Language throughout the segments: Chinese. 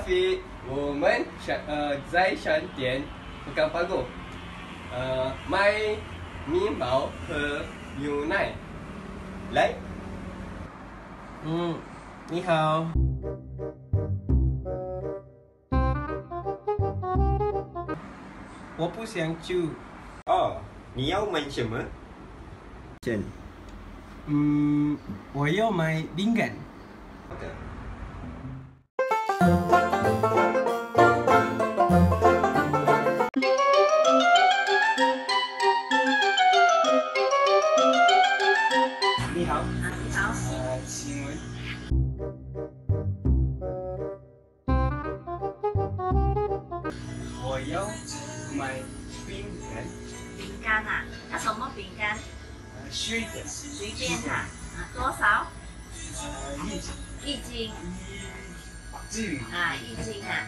kasih. 我们在商店bukan pago. 买面包和牛奶。来。你好。我不想酒。 哦，你要买什么？ 我要买饼干。 好的。 你好。 你好。 请问，我要买饼干。 饼干啊？那什么饼干？ 水的。 随便哈。多少？ 一斤。 1斤。1斤啊。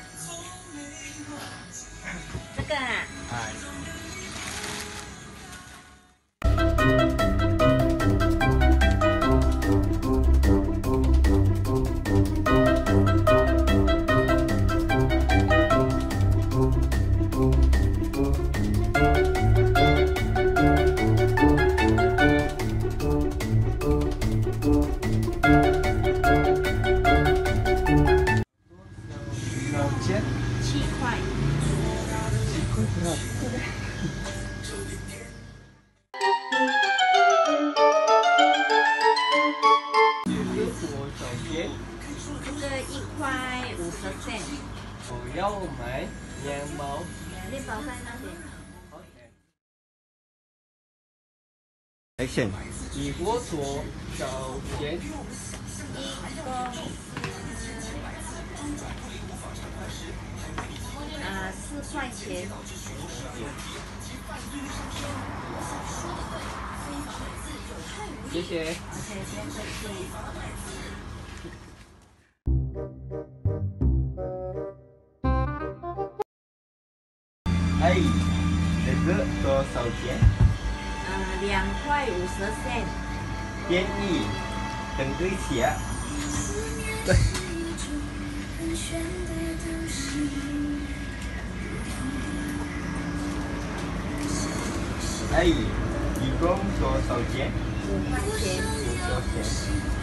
这个啊。7块。 有多少钱？ 这个1块50 cent。 我要买面包。 面包在那边。 Action。 你给我多少钱？ 4块钱。 谢谢。 不用客气。 哎，这个多少钱？ 2块50 cent。 便宜，等对起啊。 对。 哎，一共多少钱 5块钱。 ？5块钱。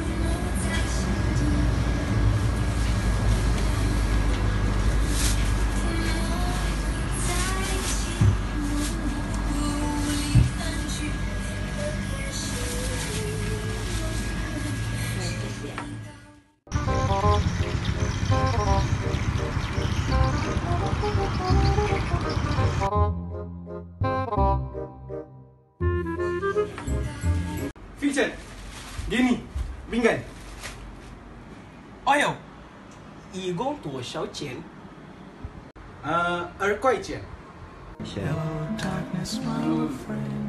Vincent, Denny,饼干。哎呦，一共多少钱？2块钱。 Hello, darkness, my friend.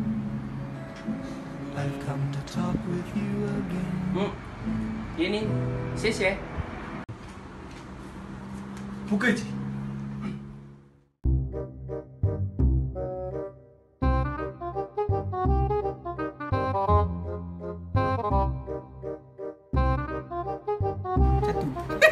I've come to talk with you again. Denny, 谢谢。不客气。Satu.